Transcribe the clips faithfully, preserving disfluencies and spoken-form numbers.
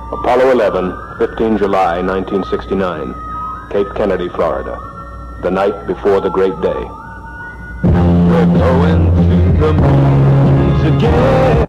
Apollo eleven, fifteen July nineteen sixty-nine, Cape Kennedy, Florida. The night before the great day. We're going to the moon again.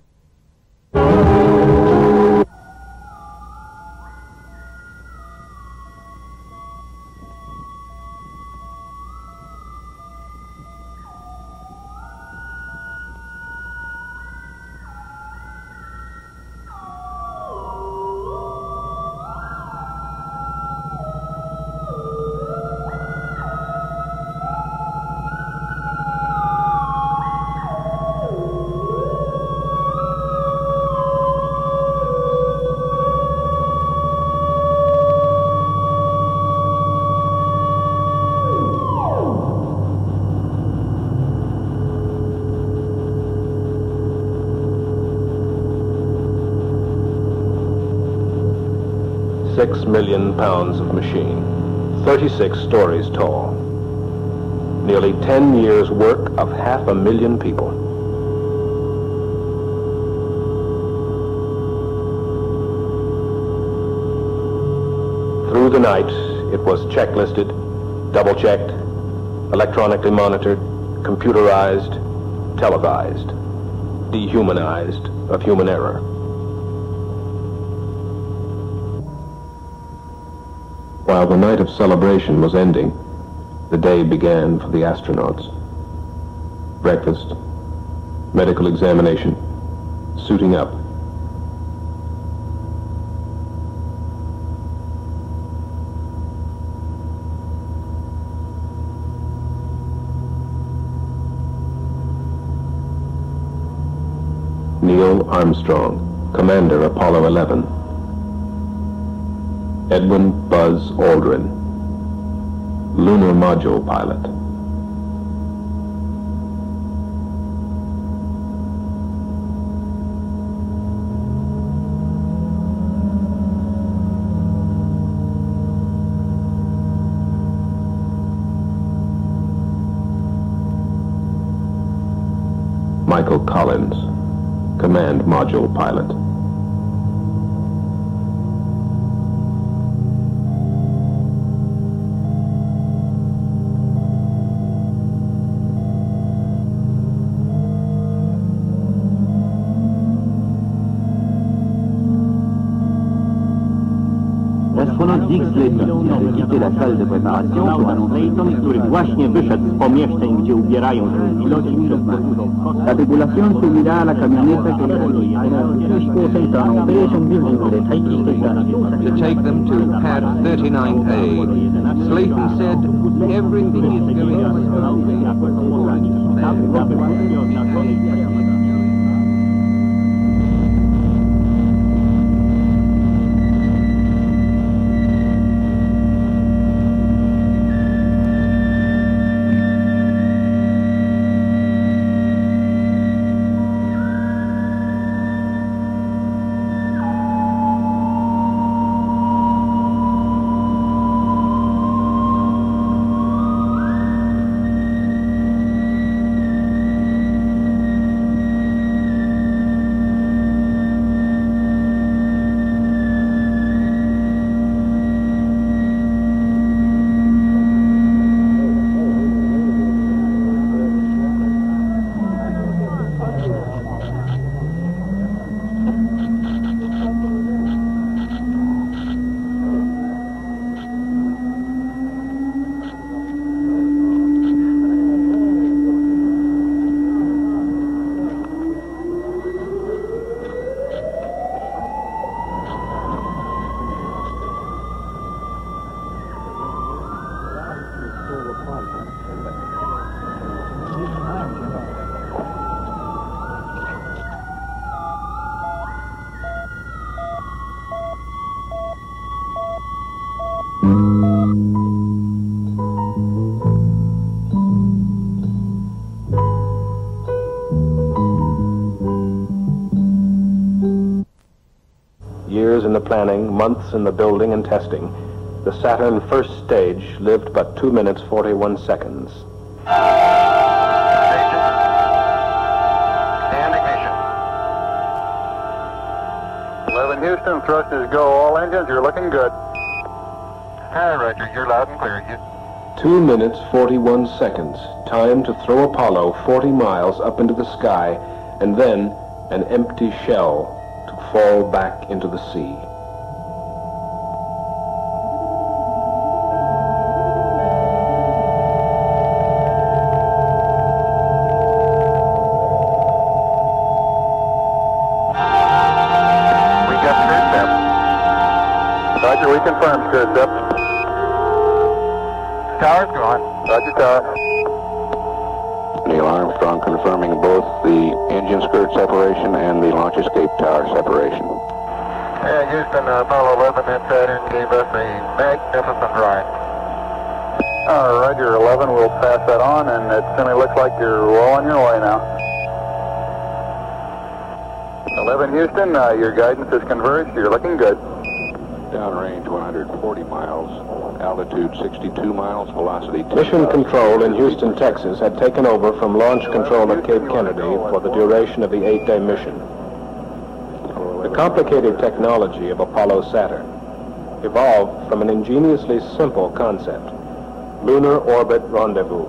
Six million pounds of machine, thirty-six stories tall. Nearly ten years' work of half a million people. Through the night, it was checklisted, double-checked, electronically monitored, computerized, televised, dehumanized of human error. While the night of celebration was ending, the day began for the astronauts. Breakfast, medical examination, suiting up. Neil Armstrong, Commander Apollo eleven. Edwin Buzz Aldrin, Lunar Module Pilot. Michael Collins, Command Module Pilot. Astronaut X leci, quitter la salle de préparation pour annoncer, który właśnie wyszedł z pomieszczeń, gdzie ubierają się piloci. La tripulación subirá a la camioneta que to take them to pad thirty-nine A. Slayton said everything is going smoothly. Years in the planning, months in the building and testing, the Saturn first stage lived but two minutes forty-one seconds. eleven Houston, thrust is go. All engines, you're looking good. Hi, Roger, you're loud and clear. You... Two minutes, forty-one seconds. Time to throw Apollo forty miles up into the sky, and then an empty shell to fall back into the sea. We got skirt depth. Roger, we confirm skirt depth. Tower's gone. Roger, tower. Neil Armstrong confirming both the engine skirt separation and the launch escape tower separation. Yeah, Houston, uh, Apollo eleven and Saturn gave us a magnificent ride. Uh, Roger, eleven, we'll pass that on, and it certainly looks like you're well on your way now. eleven Houston, uh, your guidance is converged. You're looking good. Downrange one hundred forty miles, altitude sixty-two miles, velocity ten. Mission Control in Houston, Texas had taken over from Launch Control at Cape Kennedy for the duration of the eight-day mission. The complicated technology of Apollo Saturn evolved from an ingeniously simple concept: lunar orbit rendezvous.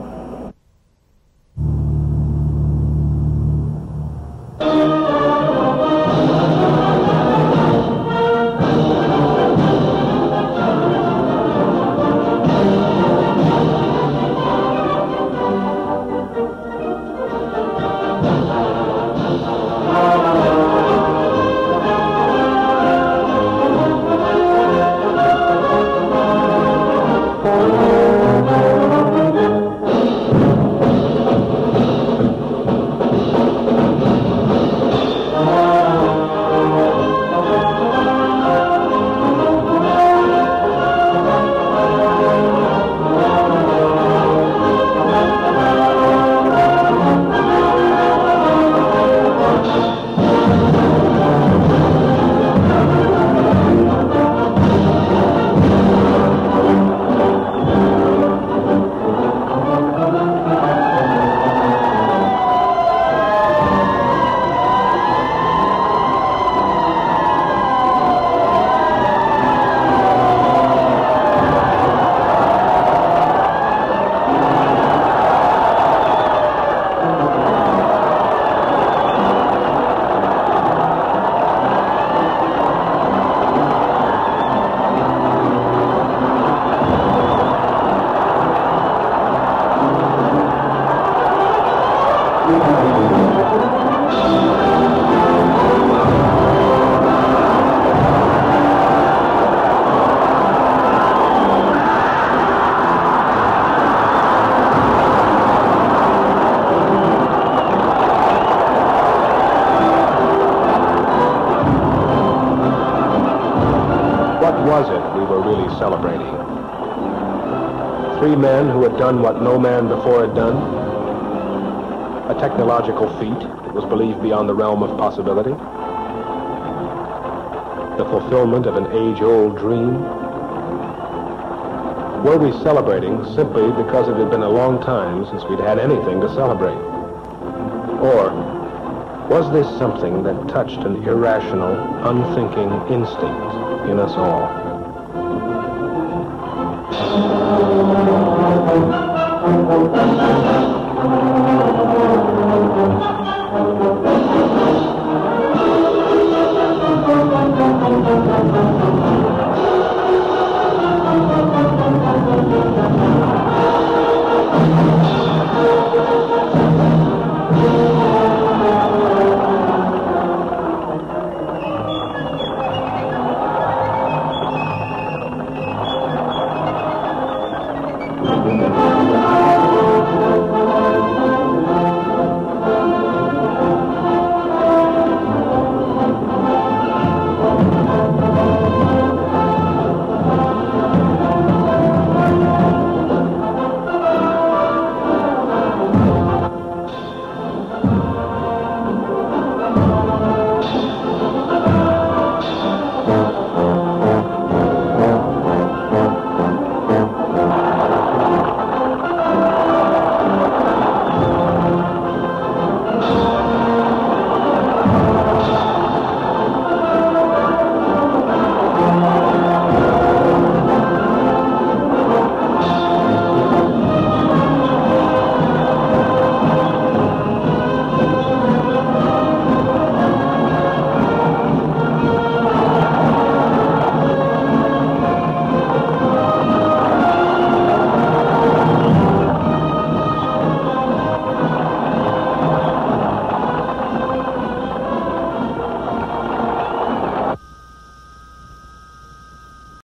Was it we were really celebrating? Three men who had done what no man before had done? A technological feat that was believed beyond the realm of possibility? The fulfillment of an age-old dream? Were we celebrating simply because it had been a long time since we'd had anything to celebrate? Or was this something that touched an irrational, unthinking instinct in us all? Thank you.